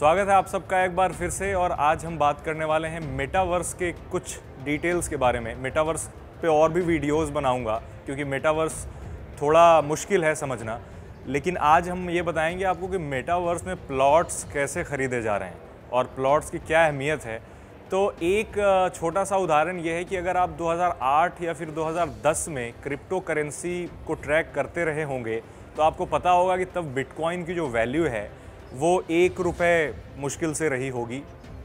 स्वागत है आप सबका एक बार फिर से। और आज हम बात करने वाले हैं मेटावर्स के कुछ डिटेल्स के बारे में। मेटावर्स पे और भी वीडियोस बनाऊंगा क्योंकि मेटावर्स थोड़ा मुश्किल है समझना, लेकिन आज हम ये बताएंगे आपको कि मेटावर्स में प्लॉट्स कैसे ख़रीदे जा रहे हैं और प्लॉट्स की क्या अहमियत है। तो एक छोटा सा उदाहरण ये है कि अगर आप 2008 या फिर 2010 में क्रिप्टो करेंसी को ट्रैक करते रहे होंगे तो आपको पता होगा कि तब बिटकॉइन की जो वैल्यू है वो $1 मुश्किल से रही होगी,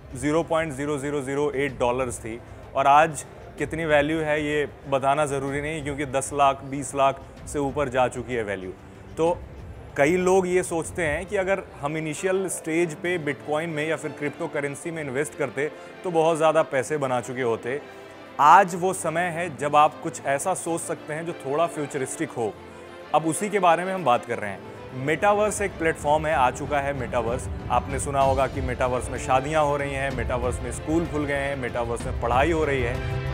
$0.0008 थी। और आज कितनी वैल्यू है ये बताना ज़रूरी नहीं क्योंकि 10 लाख 20 लाख से ऊपर जा चुकी है वैल्यू। तो कई लोग ये सोचते हैं कि अगर हम इनिशियल स्टेज पे बिटकॉइन में या फिर क्रिप्टो करेंसी में इन्वेस्ट करते तो बहुत ज़्यादा पैसे बना चुके होते। आज वो समय है जब आप कुछ ऐसा सोच सकते हैं जो थोड़ा फ्यूचरिस्टिक हो। अब उसी के बारे में हम बात कर रहे हैं। मेटावर्स एक प्लेटफॉर्म है, आ चुका है मेटावर्स। आपने सुना होगा कि मेटावर्स में शादियां हो रही हैं, मेटावर्स में स्कूल खुल गए हैं, मेटावर्स में पढ़ाई हो रही है।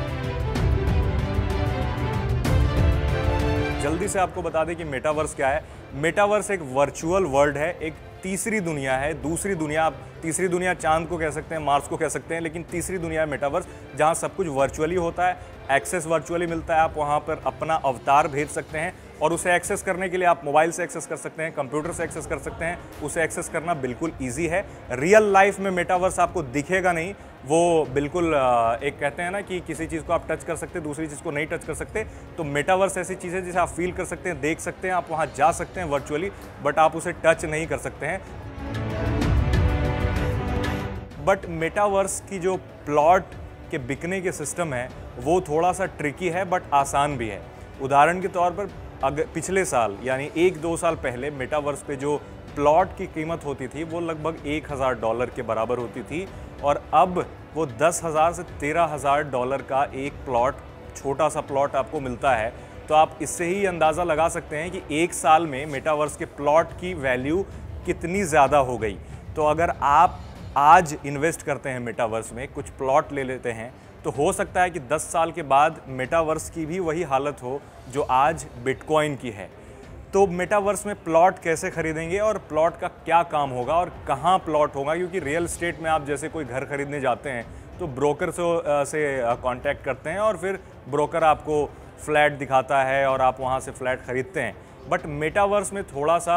जल्दी से आपको बता दें कि मेटावर्स क्या है। मेटावर्स एक वर्चुअल वर्ल्ड है, एक तीसरी दुनिया है, दूसरी दुनिया। आप तीसरी दुनिया चांद को कह सकते हैं, मार्स को कह सकते हैं, लेकिन तीसरी दुनिया है मेटावर्स, जहां सब कुछ वर्चुअली होता है, एक्सेस वर्चुअली मिलता है। आप वहां पर अपना अवतार भेज सकते हैं और उसे एक्सेस करने के लिए आप मोबाइल से एक्सेस कर सकते हैं, कंप्यूटर से एक्सेस कर सकते हैं। उसे एक्सेस करना बिल्कुल ईजी है। रियल लाइफ में मेटावर्स आपको दिखेगा नहीं, वो बिल्कुल एक कहते हैं ना कि किसी चीज़ को आप टच कर सकते हैं, दूसरी चीज़ को नहीं टच कर सकते। तो मेटावर्स ऐसी चीज़ है जिसे आप फील कर सकते हैं, देख सकते हैं, आप वहाँ जा सकते हैं वर्चुअली, बट आप उसे टच नहीं कर सकते हैं। बट मेटावर्स की जो प्लॉट के बिकने के सिस्टम है वो थोड़ा सा ट्रिकी है बट आसान भी है। उदाहरण के तौर पर अगर पिछले साल यानी 1-2 साल पहले मेटावर्स पे जो प्लॉट की कीमत होती थी वो लगभग $1000 के बराबर होती थी और अब वो $10,000 से $13,000 का एक प्लॉट, छोटा सा प्लॉट आपको मिलता है। तो आप इससे ही अंदाज़ा लगा सकते हैं कि एक साल में मेटावर्स के प्लॉट की वैल्यू कितनी ज़्यादा हो गई। तो अगर आप आज इन्वेस्ट करते हैं मेटावर्स में, कुछ प्लॉट ले लेते हैं, तो हो सकता है कि 10 साल के बाद मेटावर्स की भी वही हालत हो जो आज बिटकॉइन की है। तो मेटावर्स में प्लॉट कैसे खरीदेंगे और प्लॉट का क्या काम होगा और कहाँ प्लॉट होगा, क्योंकि रियल एस्टेट में आप जैसे कोई घर खरीदने जाते हैं तो ब्रोकर से कांटेक्ट करते हैं और फिर ब्रोकर आपको फ्लैट दिखाता है और आप वहाँ से फ्लैट ख़रीदते हैं। बट मेटावर्स में थोड़ा सा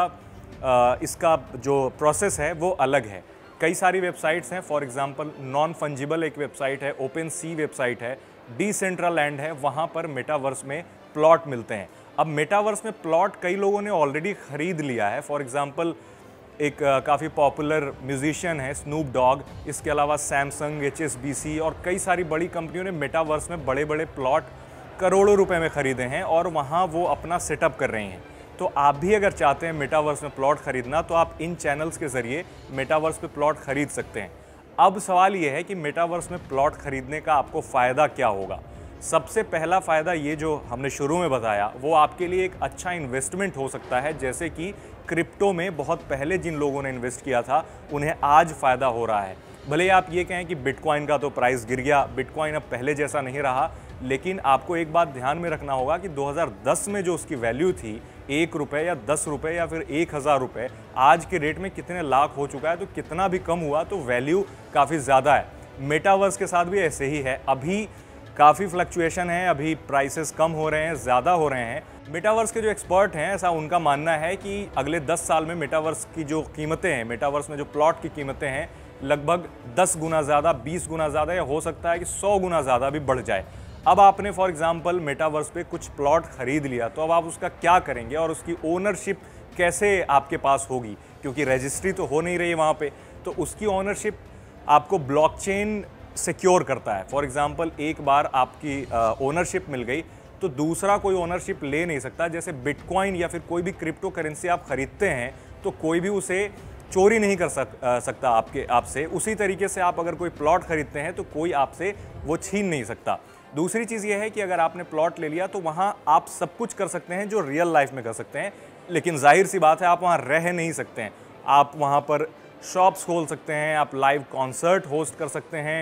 इसका जो प्रोसेस है वो अलग है। कई सारी वेबसाइट्स हैं, फॉर एग्जांपल नॉन फंजिबल एक वेबसाइट है, ओपन सी वेबसाइट है, डिसेंट्रलैंड है, वहाँ पर मेटावर्स में प्लॉट मिलते हैं। अब मेटावर्स में प्लॉट कई लोगों ने ऑलरेडी ख़रीद लिया है। फॉर एग्जांपल एक काफ़ी पॉपुलर म्यूजिशियन है स्नूप डॉग, इसके अलावा सैमसंग, HSBC और कई सारी बड़ी कंपनियों ने मेटावर्स में बड़े बड़े प्लॉट करोड़ों रुपए में ख़रीदे हैं और वहाँ वो अपना सेटअप कर रही हैं। तो आप भी अगर चाहते हैं मेटावर्स में प्लॉट खरीदना तो आप इन चैनल्स के ज़रिए मेटावर्स पे प्लॉट खरीद सकते हैं। अब सवाल ये है कि मेटावर्स में प्लॉट खरीदने का आपको फ़ायदा क्या होगा। सबसे पहला फ़ायदा ये जो हमने शुरू में बताया वो आपके लिए एक अच्छा इन्वेस्टमेंट हो सकता है। जैसे कि क्रिप्टो में बहुत पहले जिन लोगों ने इन्वेस्ट किया था उन्हें आज फ़ायदा हो रहा है। भले आप ये कहें कि बिटकॉइन का तो प्राइस गिर गया, बिटकॉइन अब पहले जैसा नहीं रहा, लेकिन आपको एक बात ध्यान में रखना होगा कि 2010 में जो उसकी वैल्यू थी ₹1 या ₹10 या फिर ₹1000, आज के रेट में कितने लाख हो चुका है। तो कितना भी कम हुआ तो वैल्यू काफ़ी ज़्यादा है। मेटावर्स के साथ भी ऐसे ही है, अभी काफ़ी फ्लक्चुएशन है, अभी प्राइसेस कम हो रहे हैं, ज़्यादा हो रहे हैं। मेटावर्स के जो एक्सपर्ट हैं ऐसा उनका मानना है कि अगले 10 साल में मेटावर्स की जो कीमतें हैं, मेटावर्स में जो प्लॉट की कीमतें हैं, लगभग 10 गुना ज़्यादा, 20 गुना ज़्यादा, या हो सकता है कि 100 गुना ज़्यादा भी बढ़ जाए। अब आपने फॉर एग्जांपल मेटावर्स पे कुछ प्लॉट खरीद लिया तो अब आप उसका क्या करेंगे और उसकी ओनरशिप कैसे आपके पास होगी, क्योंकि रजिस्ट्री तो हो नहीं रही है वहाँ पे। तो उसकी ओनरशिप आपको ब्लॉकचेन सिक्योर करता है। फॉर एग्जांपल एक बार आपकी ओनरशिप मिल गई तो दूसरा कोई ओनरशिप ले नहीं सकता। जैसे बिटकॉइन या फिर कोई भी क्रिप्टो करेंसी आप खरीदते हैं तो कोई भी उसे चोरी नहीं कर सकता आपसे। उसी तरीके से आप अगर कोई प्लॉट खरीदते हैं तो कोई आपसे वो छीन नहीं सकता। दूसरी चीज़ ये है कि अगर आपने प्लॉट ले लिया तो वहाँ आप सब कुछ कर सकते हैं जो रियल लाइफ में कर सकते हैं, लेकिन जाहिर सी बात है आप वहाँ रह नहीं सकते हैं। आप वहाँ पर शॉप्स खोल सकते हैं, आप लाइव कॉन्सर्ट होस्ट कर सकते हैं,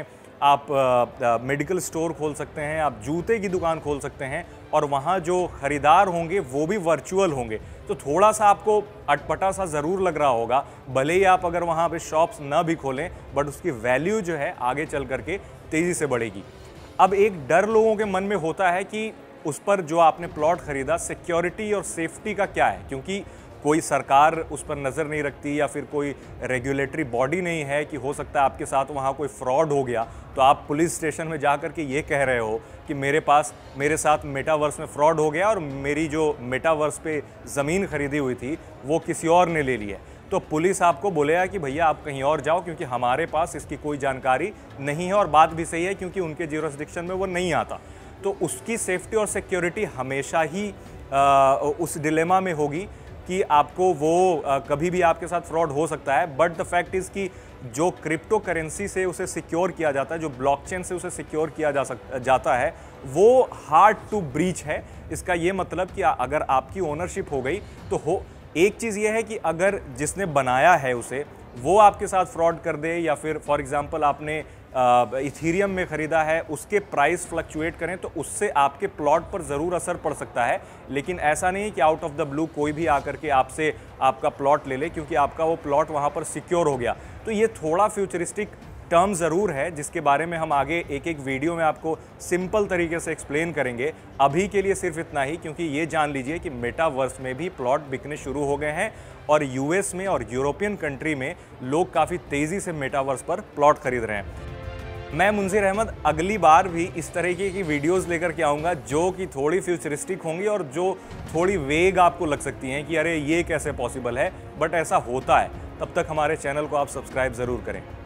आप मेडिकल स्टोर खोल सकते हैं, आप जूते की दुकान खोल सकते हैं और वहाँ जो ख़रीदार होंगे वो भी वर्चुअल होंगे। तो थोड़ा सा आपको अटपटा सा ज़रूर लग रहा होगा, भले ही आप अगर वहाँ पे शॉप्स ना भी खोलें, बट उसकी वैल्यू जो है आगे चल करके तेज़ी से बढ़ेगी। अब एक डर लोगों के मन में होता है कि उस पर जो आपने प्लॉट ख़रीदा, सिक्योरिटी और सेफ्टी का क्या है, क्योंकि कोई सरकार उस पर नज़र नहीं रखती या फिर कोई रेगुलेटरी बॉडी नहीं है कि हो सकता है आपके साथ वहाँ कोई फ्रॉड हो गया तो आप पुलिस स्टेशन में जा कर के ये कह रहे हो कि मेरे साथ मेटावर्स में फ्रॉड हो गया और मेरी जो मेटावर्स पे ज़मीन खरीदी हुई थी वो किसी और ने ले ली है। तो पुलिस आपको बोलेगा कि भैया आप कहीं और जाओ, क्योंकि हमारे पास इसकी कोई जानकारी नहीं है। और बात भी सही है, क्योंकि उनके ज्यूरिसडिक्शन में वो नहीं आता। तो उसकी सेफ्टी और सिक्योरिटी हमेशा ही उस डिलेमा में होगी कि आपको वो कभी भी आपके साथ फ्रॉड हो सकता है। बट द फैक्ट इज़ कि जो क्रिप्टो करेंसी से उसे सिक्योर किया जाता है, जो ब्लॉकचेन से उसे सिक्योर किया जाता है, वो हार्ड टू ब्रीच है। इसका ये मतलब कि अगर आपकी ओनरशिप हो गई तो एक चीज़ ये है कि अगर जिसने बनाया है उसे वो आपके साथ फ्रॉड कर दे, या फिर फॉर एग्जांपल आपने इथीरियम में ख़रीदा है, उसके प्राइस फ्लक्चुएट करें तो उससे आपके प्लॉट पर ज़रूर असर पड़ सकता है। लेकिन ऐसा नहीं कि आउट ऑफ द ब्लू कोई भी आकर के आपसे आपका प्लॉट ले ले, क्योंकि आपका वो प्लॉट वहाँ पर सिक्योर हो गया। तो ये थोड़ा फ्यूचरिस्टिक टर्म ज़रूर है, जिसके बारे में हम आगे एक एक वीडियो में आपको सिंपल तरीके से एक्सप्लेन करेंगे। अभी के लिए सिर्फ इतना ही, क्योंकि ये जान लीजिए कि मेटावर्स में भी प्लॉट बिकने शुरू हो गए हैं और यूएस में और यूरोपियन कंट्री में लोग काफ़ी तेज़ी से मेटावर्स पर प्लॉट खरीद रहे हैं। मैं मुंज़िर अहमद अगली बार भी इस तरीके की वीडियोस लेकर के आऊँगा जो कि थोड़ी फ्यूचरिस्टिक होंगी और जो थोड़ी वेग आपको लग सकती हैं कि अरे ये कैसे पॉसिबल है, बट ऐसा होता है। तब तक हमारे चैनल को आप सब्सक्राइब ज़रूर करें।